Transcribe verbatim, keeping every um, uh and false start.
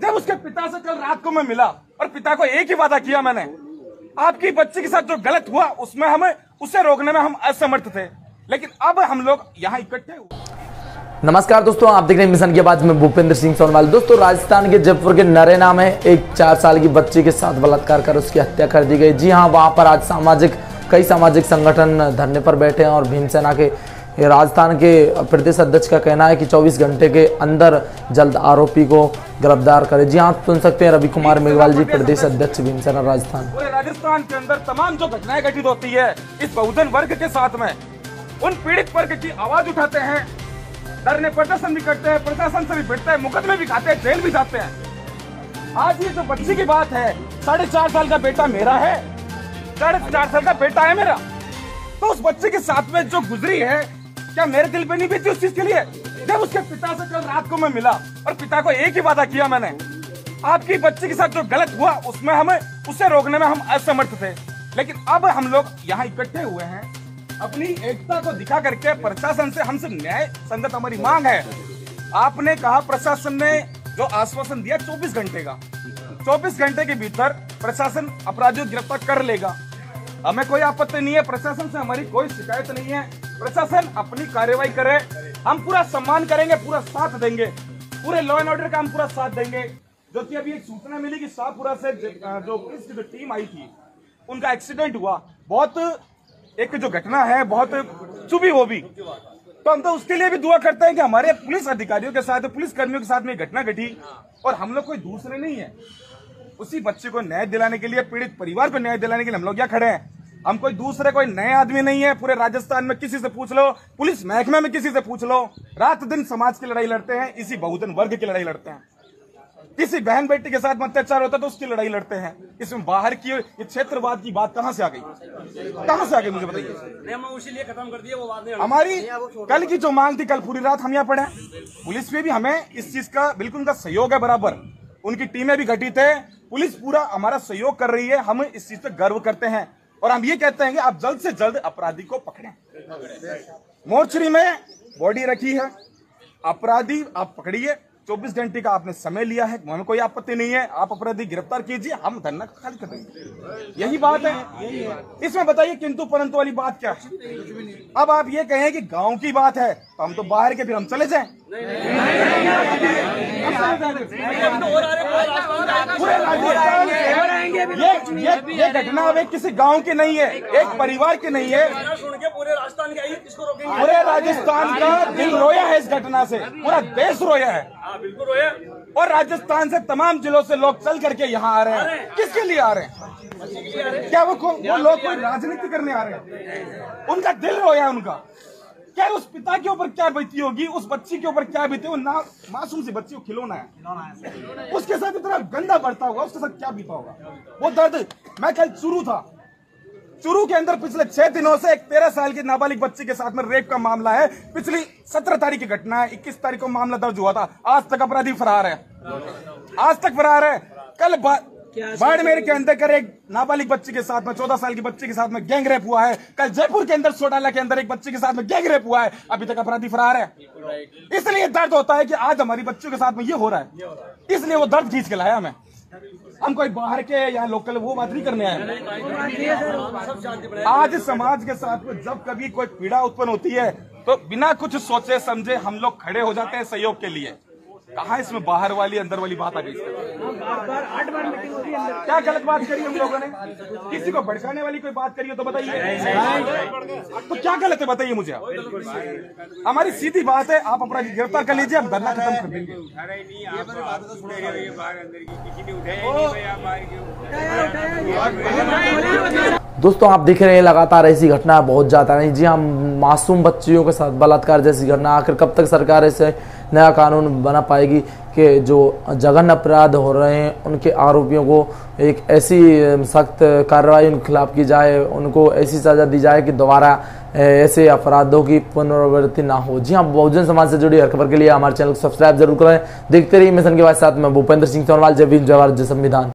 जब उसके पिता से कल रात को मैं मिला और पिता को एक ही वादा किया मैंने, आपकी बच्ची के साथ जो गलत हुआ उसमें हमें उसे रोकने में हम असमर्थ थे, लेकिन अब हम लोग यहाँ इकट्ठे हुए। नमस्कार दोस्तों, आप देख रहे हैं मिशन की आवाज में भूपेंद्र सिंह सोनवाल। दोस्तों, राजस्थान के जयपुर के नरेना में एक चार साल की बच्ची के साथ बलात्कार कर उसकी हत्या कर दी गई। जी हां, वहां पर आज सामाजिक कई सामाजिक संगठन धरने पर बैठे हैं और भीमसेना के राजस्थान के प्रदेश अध्यक्ष का कहना है कि चौबीस घंटे के अंदर जल्द आरोपी को गिरफ्तार करे। जी हाँ, सुन सकते हैं रवि कुमार मेघवाल जी, प्रदेश अध्यक्ष भीमसेना राजस्थान। पूरे राजस्थान के अंदर तमाम जो घटनाएं घटित होती है इस बहुजन वर्ग के साथ में, उन पीड़ित वर्ग की आवाज उठाते हैं, धरने प्रदर्शन भी करते हैं, प्रशासन से भी भिड़ते हैं, मुकदमे भी खाते हैं, जेल भी जाते हैं। आज ये जो बच्ची की बात है, साढ़े चार साल का बेटा मेरा है, साढ़े चार साल का बेटा है मेरा, तो उस बच्चे के साथ में जो गुजरी है, क्या मेरे दिल पे नहीं बीती उस चीज के लिए? जब उसके पिता से कल रात को मैं मिला और पिता को एक ही वादा किया मैंने, आपकी बच्ची के साथ जो गलत हुआ उसमें हमें उसे रोकने में हम असमर्थ थे, लेकिन अब हम लोग यहाँ इकट्ठे हुए हैं अपनी एकता को दिखा करके प्रशासन से हमसे न्याय संगत हमारी मांग है। आपने कहा, प्रशासन ने जो आश्वासन दिया चौबीस घंटे का, चौबीस घंटे के भीतर प्रशासन अपराधियों को गिरफ्तार कर लेगा। हमें कोई आपत्ति नहीं है, प्रशासन से हमारी कोई शिकायत नहीं है। प्रशासन अपनी कार्रवाई करे, हम पूरा सम्मान करेंगे, पूरा साथ देंगे, पूरे लॉ एंड ऑर्डर का हम पूरा साथ देंगे। जो कि अभी एक सूचना मिली कि शाहपुरा से जो पुलिस की जो टीम आई थी उनका एक्सीडेंट हुआ, बहुत एक जो घटना है बहुत चुभी वो भी, तो हम तो उसके लिए भी दुआ करते हैं कि हमारे पुलिस अधिकारियों के साथ, पुलिस कर्मियों के साथ में घटना घटी और हम लोग कोई दूसरे नहीं है। उसी बच्चे को न्याय दिलाने के लिए, पीड़ित परिवार को न्याय दिलाने के लिए हम लोग यहाँ खड़े हैं। हम कोई दूसरे कोई नए आदमी नहीं है। पूरे राजस्थान में किसी से पूछ लो, पुलिस महकमे में किसी से पूछ लो, रात दिन समाज की लड़ाई लड़ते हैं, इसी बहुजन वर्ग की लड़ाई लड़ते हैं। किसी बहन बेटी के साथ अत्याचार होता है तो उसकी लड़ाई लड़ते हैं। इसमें बाहर की ये क्षेत्रवाद की बात कहां से आ गई, कहां से आ गई मुझे बताइए। इसीलिए खत्म कर दिया वो बात नहीं। हमारी कल की जो मांग थी, कल पूरी रात हम यहाँ पड़े, पुलिस में भी हमें इस चीज का बिल्कुल उनका सहयोग है बराबर, उनकी टीमें भी गठित है, पुलिस पूरा हमारा सहयोग कर रही है। हम इस चीज पे गर्व करते हैं और हम ये कहते हैं कि आप जल्द से जल्द अपराधी को पकड़ें। मोर्चरी में बॉडी रखी है, अपराधी आप पकड़िए, चौबीस घंटे का आपने समय लिया है, हमें कोई आपत्ति नहीं है, आप अपराधी गिरफ्तार कीजिए, हम धरना खाली कर देंगे। यही बात है। इसमें बताइए किंतु परंतु वाली बात क्या है? अब आप ये कहें कि गांव की बात है तो हम तो बाहर के, फिर हम चले जाएं। पूरे राजस्थान ये ये ये घटना अब किसी गांव की नहीं है, एक परिवार की नहीं है, पूरे राजस्थान के किसको रोकेंगे? पूरे राजस्थान का दिल रोया है इस घटना से, पूरा देश रोया है। बिल्कुल रोया। और राजस्थान से तमाम जिलों से लोग चल करके यहाँ आ रहे हैं। किसके लिए आ रहे हैं? क्या वो वो लोग कोई राजनीति करने आ रहे हैं? उनका दिल रोया है उनका। क्या उस पिता के ऊपर क्या बीती होगी, उस बच्ची के ऊपर क्या बीती, वो ना मासूम सी बच्ची, वो खिलौना है, उसके साथ इतना गंदा बढ़ता होगा, उसके साथ क्या बीता होगा वो दर्द। मैं कल चुरू था, चुरू के अंदर पिछले छह दिनों से एक तेरह साल की नाबालिग बच्ची के साथ में रेप का मामला है। पिछली सत्रह तारीख की घटना है, इक्कीस तारीख को मामला दर्ज हुआ था। आज तक अपराधी फरार है, आज तक फरार है। कल बाड़मेर के अंदर कर एक नाबालिग बच्ची के साथ में, चौदह साल की बच्ची के साथ में गैंग रेप हुआ है। कल जयपुर के अंदर सोडाला के अंदर एक बच्ची के साथ में गैंग रेप हुआ है, अभी तक अपराधी फरार है। इसलिए दर्द होता है कि आज हमारी बच्चियों के साथ में ये हो रहा है, इसलिए वो दर्द खींच के लाया हमें। हम कोई बाहर के या लोकल वो बात नहीं करने आए। आज समाज के साथ में जब कभी कोई पीड़ा उत्पन्न होती है तो बिना कुछ सोचे समझे हम लोग खड़े हो जाते हैं सहयोग के लिए। कहा इसमें बाहर वाली अंदर वाली बात आ गई? क्या गलत बात करी हम लोगों ने? किसी को भड़काने वाली कोई बात करी हो तो बताइए, तो क्या गलत है बताइए मुझे। हमारी सीधी बात है, आप अपराधी गिरफ्तार कर लीजिए, हम धरना खत्म कर देंगे। दोस्तों, आप देख रहे हैं लगातार ऐसी घटना बहुत ज्यादा नहीं। जी हाँ, मासूम बच्चियों के साथ बलात्कार जैसी घटना, आखिर कब तक सरकार ऐसे नया कानून बना पाएगी कि जो जघन्य अपराध हो रहे हैं उनके आरोपियों को एक ऐसी सख्त कार्रवाई उनके खिलाफ की जाए, उनको ऐसी सजा दी जाए कि दोबारा ऐसे अपराधों की पुनरावृत्ति ना हो। जी हाँ, बहुजन समाज से जुड़ी हर खबर के लिए हमारे चैनल को सब्सक्राइब जरूर करें। देखते रहिए मिशन के बाद, साथ में भूपेंद्र सिंह सोनवाल। जय भीम, जय भारत, जय संविधान।